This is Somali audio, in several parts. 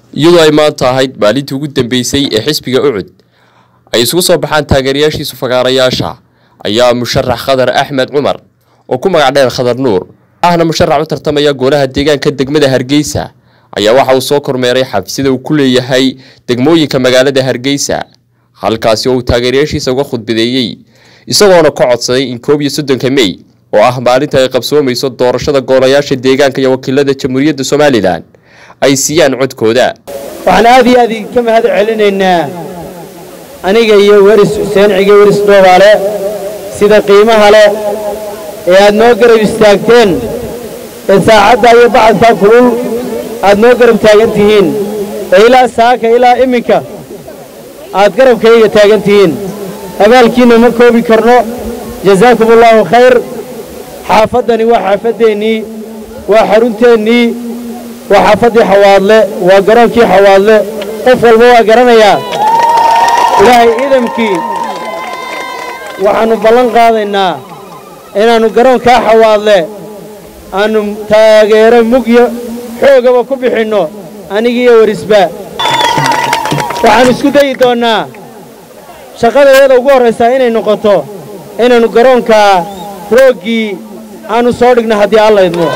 iyadoo ay maanta ahayd maalintii ugu dambeysay ee xisbiga ucud ay isugu soo baxaan taageerayaashiisa fagaarayaasha ayaa musharax Khadar Axmed Cumar oo ku magac dheer Khadar Nuur ahna musharax u tartamaya golaha deegaanka degmada Hargeysa ayaa waxa uu soo kormeeray xabsida uu ku leeyahay degmooyinka magaalada Hargeysa halkaas oo taageerayaashiisa uga khudbadeeyay isagoona ka codsaday in 31 May oo ah maalinta ay qabsoomayso doorashada golayaasha deegaanka iyo wakiilada Jamhuuriyadda Soomaaliland ay siiyaan codkooda waxaan aad ka mahad celinaynaa aniga iyo waris Xuseen Cige waris Doobaale sida qiimaha leh ee aad noo garab istaagteen saacada iyo bacda kulul aad noo garab taagantihiin ilaa saaka ilaa iminka aad garabkayga taagantihiin abaalkiina ma koobi karno jazaakumullahu khayr xaafadani waa xaafadeeni waa xarunteeni waa xaafadii Xawaadle waa garoonkii Xawaadle qof walba waa garanayaa ilaahay idamkii waxaanu ballan qaadaynaa inaanu garoonka Xawaadle aanu taageero mugyo xoogaba ku bixino anigiyo warisba waxaan isku dayi doonaa shaqadeeda ugu horeysa inay noqoto inaanu garoonka roogii aanu soo dhigno haddii Alla idmo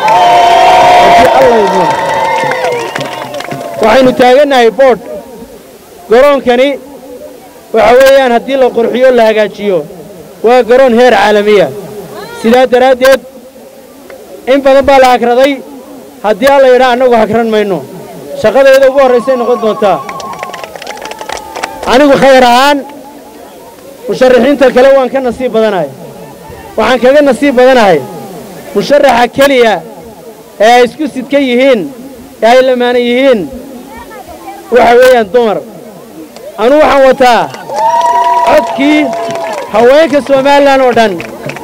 waxaynu taaganahay board garoonkani waxa weeyaan haddii la qurxiyo la hagaajiyo waa garoon heer caalamiya sidaa daraadeed in badan baa la hakraday haddii Alla yidhaa annagu hakran mayno shaqadeeda ugu horeysa noqon doontaa anigu khayr ahaan musharaxiinta kale waan ka nasiib badanahay waxaan kaga nasiib badanahay musharaxa kaliya ee ay isku sidka yihiin ee ay lamaana yihiin waxa weeyaan dumar anu waxaan wataa codkii haweenka Soomaaliland oo dhan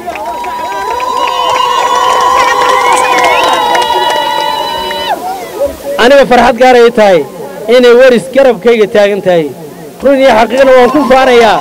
aniga farxad gaar ay tahay inay waris garabkayga taagan tahay run iyo xaqiiqna waan ku faanayaa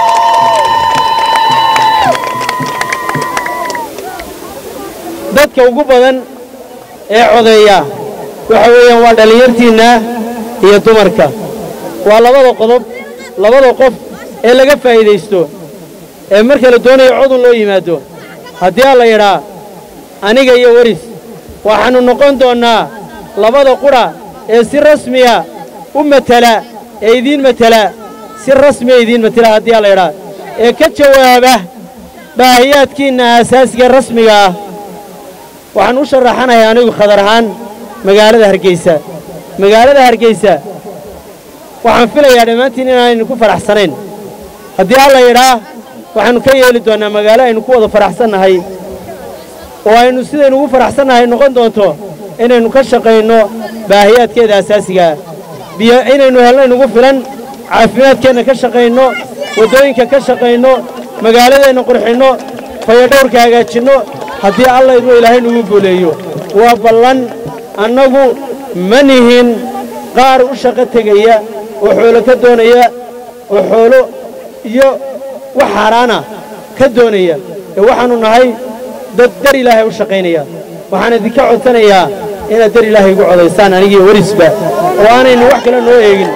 dadka ugu badan ee codeeya waxa weeyaan waa dhalinyartiina iyo dumarka waa labada qof ee laga faa'iideysto ee marka la doonayo codun loo yimaado haddii Alla yidhaa aniga iyo waris waxaanu noqon doonaa labada qura ee si rasmiya u matala ee idin matala si rasmi ah idin matala haddii Alla yidhaa ee ka jawaaba baahiyaadkiina asaasiga rasmiga ah waxaan u sharaxanahay anigu Khadar ahaan magaalada Hargeysa waxaan filayaa dhamaantiin inaan ku faraxsanayn haddii Alla yidhaa waxaanu ka yeeli doonaa magaalo aynu ku wada faraxsanahay oo aynu sidaynu ugu faraxsanahay noqon doonto inaynu ka shaqeyno baahiyaadkeeda asaasiga biyo inaynu helno ugu filan caafimaadkeena ka shaqeyno wadooyinka ka shaqeyno magaaladeena qurxino fayadhowrka hagaajino haddii Alla inuu Ilaahay nagu guuleeyo waa ballan annagu manihin qaar u shaqo tagaya oo xoolo ka doonaya oo xoolo iyo wax xaraana ka doonaya waxaanu nahay dad dar Ilaahay u shaqeynaya waxaan idinka codsanayaa inaad dar Ilaahay ugu codeysaan anigii warisba oo aanaynu wax kale noo eegin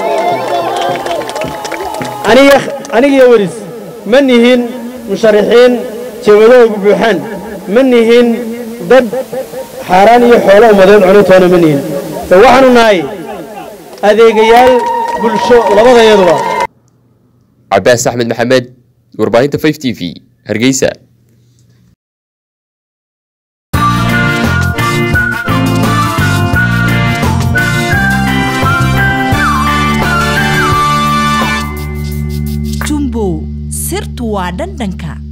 anigii waris manihin musharaxiin jawabadoodu buuxaan manihin dad xaraan iyo xoolo umadeed cuntoona manihin waxaanu nahay adeegayaal bulsho labadeeduba Cabbaas Axmed Maxamed warbaahinta 5TV Hargeysa Jumbo sirtu waa dhandanka